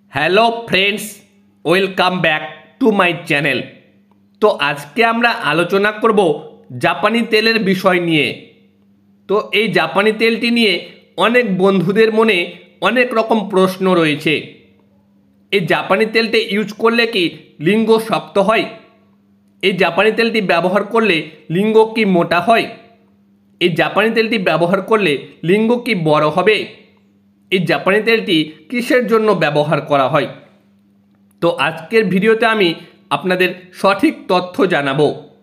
Hello friends, welcome back to my channel. তো আজকে আমরা আলোচনা করব জাপানি তেলের বিষয় নিয়ে। তো এই জাপানি তেলটি নিয়ে অনেক বন্ধুদের মনে অনেক রকম প্রশ্ন রয়েছে। এই জাপানি তেলটি ইউজ করলে কি লিঙ্গ শক্ত হয়? এই জাপানি তেলটি ব্যবহার করলে লিঙ্গ কি মোটা হয়? এই জাপানি তেলটি ব্যবহার করলে লিঙ্গ কি বড় হবে? এই জাপানি তেলটি কিসের জন্য ব্যবহার করা হয়? তো আজকের ভিডিওতে আমি আপনাদের সঠিক তথ্য জানাবো।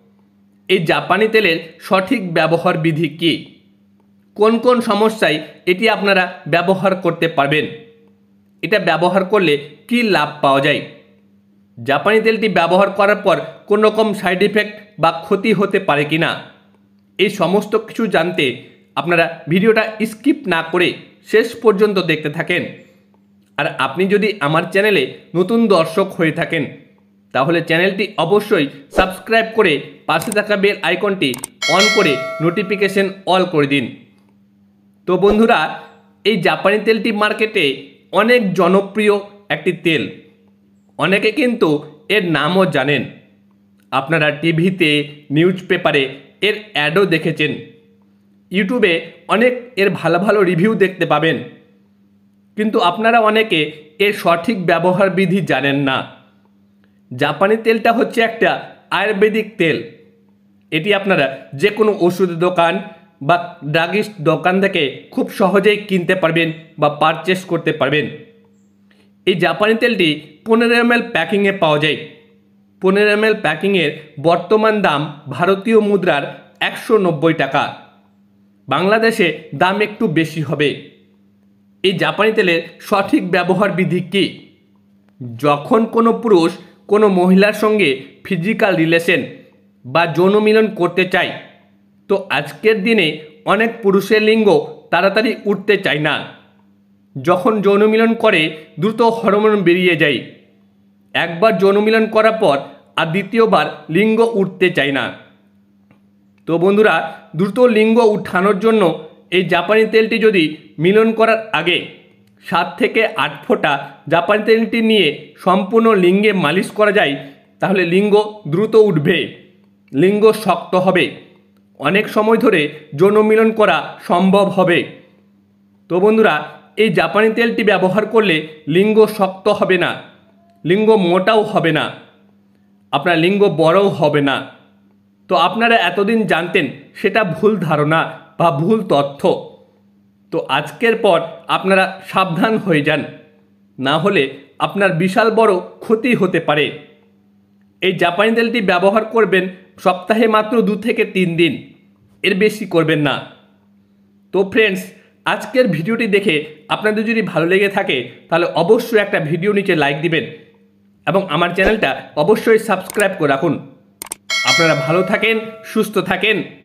এই জাপানি তেলের সঠিক ব্যবহার বিধি কী, কোন কোন সমস্যায় এটি আপনারা ব্যবহার করতে পারবেন, এটা ব্যবহার করলে কি লাভ পাওয়া যায়, জাপানি তেলটি ব্যবহার করার পর কোনো রকম সাইড ইফেক্ট বা ক্ষতি হতে পারে কি না, এই সমস্ত কিছু জানতে আপনারা ভিডিওটা স্কিপ না করে শেষ পর্যন্ত দেখতে থাকেন। আর আপনি যদি আমার চ্যানেলে নতুন দর্শক হয়ে থাকেন তাহলে চ্যানেলটি অবশ্যই সাবস্ক্রাইব করে পাশে থাকা বেল আইকনটি অন করে নোটিফিকেশন অল করে দিন। তো বন্ধুরা, এই জাপানি তেলটি মার্কেটে অনেক জনপ্রিয় একটি তেল। অনেকে কিন্তু এর নামও জানেন। আপনারা টিভিতে, নিউজ পেপারে এর অ্যাডও দেখেছেন। ইউটিউবে অনেক এর ভালো ভালো রিভিউ দেখতে পাবেন। কিন্তু আপনারা অনেকে এর সঠিক ব্যবহার বিধি জানেন না। জাপানি তেলটা হচ্ছে একটা আয়ুর্বেদিক তেল। এটি আপনারা যে কোনো ওষুধের দোকান বা ড্রাগিস্ট দোকান থেকে খুব সহজেই কিনতে পারবেন বা পারচেস করতে পারবেন। এই জাপানি তেলটি 15 ml প্যাকিংয়ে পাওয়া যায়। 15 ml প্যাকিংয়ের বর্তমান দাম ভারতীয় মুদ্রার 190 টাকা। বাংলাদেশে দাম একটু বেশি হবে। এই জাপানি তেলের সঠিক ব্যবহার বিধি কী? যখন কোনো পুরুষ কোনো মহিলার সঙ্গে ফিজিক্যাল রিলেশন বা যৌন মিলন করতে চায়, তো আজকের দিনে অনেক পুরুষের লিঙ্গ তাড়াতাড়ি উঠতে চায় না। যখন যৌন মিলন করে দ্রুত হরমোন বেরিয়ে যায়। একবার যৌন মিলন করার পর আর দ্বিতীয়বার লিঙ্গ উঠতে চায় না। তো বন্ধুরা, দ্রুত লিঙ্গ উঠানোর জন্য এই জাপানি তেলটি যদি মিলন করার আগে 7 থেকে 8 ফোঁটা জাপানি তেলটি নিয়ে সম্পূর্ণ লিঙ্গে মালিশ করা যায়, তাহলে লিঙ্গ দ্রুত উঠবে, লিঙ্গ শক্ত হবে, অনেক সময় ধরে যৌন মিলন করা সম্ভব হবে। তো বন্ধুরা, এই জাপানি তেলটি ব্যবহার করলে লিঙ্গ শক্ত হবে না, লিঙ্গ মোটাও হবে না, আপনার লিঙ্গ বড়ও হবে না। তো আপনারা এতদিন জানতেন সেটা ভুল ধারণা বা ভুল তথ্য। তো আজকের পর আপনারা সাবধান হয়ে যান, না হলে আপনার বিশাল বড় ক্ষতি হতে পারে। এই জাপানি তেলটি ব্যবহার করবেন সপ্তাহে মাত্র 2 থেকে 3 দিন, এর বেশি করবেন না। তো ফ্রেন্ডস, আজকের ভিডিওটি দেখে আপনাদের যদি ভালো লেগে থাকে তাহলে অবশ্যই একটা ভিডিও নিচে লাইক দিবেন এবং আমার চ্যানেলটা অবশ্যই সাবস্ক্রাইব করে রাখুন। আপনারা ভালো থাকেন, সুস্থ থাকেন।